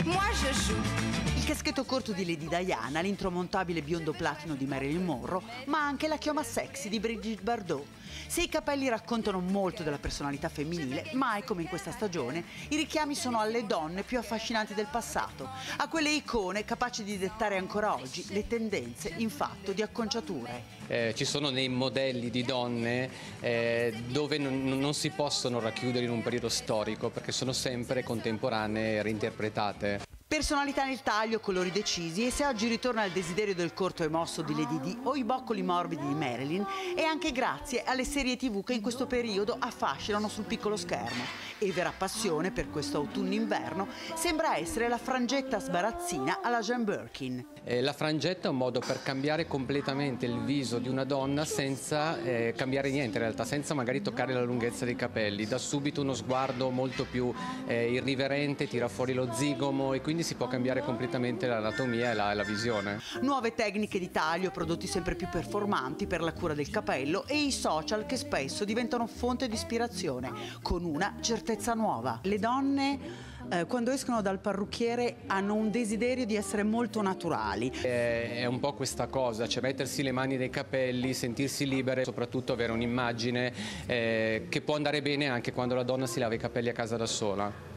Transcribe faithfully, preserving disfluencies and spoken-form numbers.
Moi je joue. Il caschetto corto di Lady Diana, l'intramontabile biondo platino di Marilyn Monroe, ma anche la chioma sexy di Brigitte Bardot. Se i capelli raccontano molto della personalità femminile, mai come in questa stagione, i richiami sono alle donne più affascinanti del passato, a quelle icone capaci di dettare ancora oggi le tendenze in fatto di acconciature. Eh, ci sono dei modelli di donne eh, dove non, non si possono racchiudere in un periodo storico perché sono sempre contemporanee e reinterpretate. Personalità nel taglio, colori decisi, e se oggi ritorna il desiderio del corto e mosso di Lady Di o i boccoli morbidi di Marilyn, è anche grazie alle serie tivù che in questo periodo affascinano sul piccolo schermo. E vera passione per questo autunno-inverno sembra essere la frangetta sbarazzina alla Jane Birkin. Eh, la frangetta è un modo per cambiare completamente il viso di una donna senza eh, cambiare niente in realtà, senza magari toccare la lunghezza dei capelli. Dà subito uno sguardo molto più eh, irriverente, tira fuori lo zigomo e quindi si può cambiare completamente l'anatomia e la, la visione. Nuove tecniche di taglio, prodotti sempre più performanti per la cura del capello e i social che spesso diventano fonte di ispirazione, con una certezza nuova. Le donne eh, quando escono dal parrucchiere hanno un desiderio di essere molto naturali. È, è un po' questa cosa, cioè mettersi le mani nei capelli, sentirsi libere, soprattutto avere un'immagine eh, che può andare bene anche quando la donna si lava i capelli a casa da sola.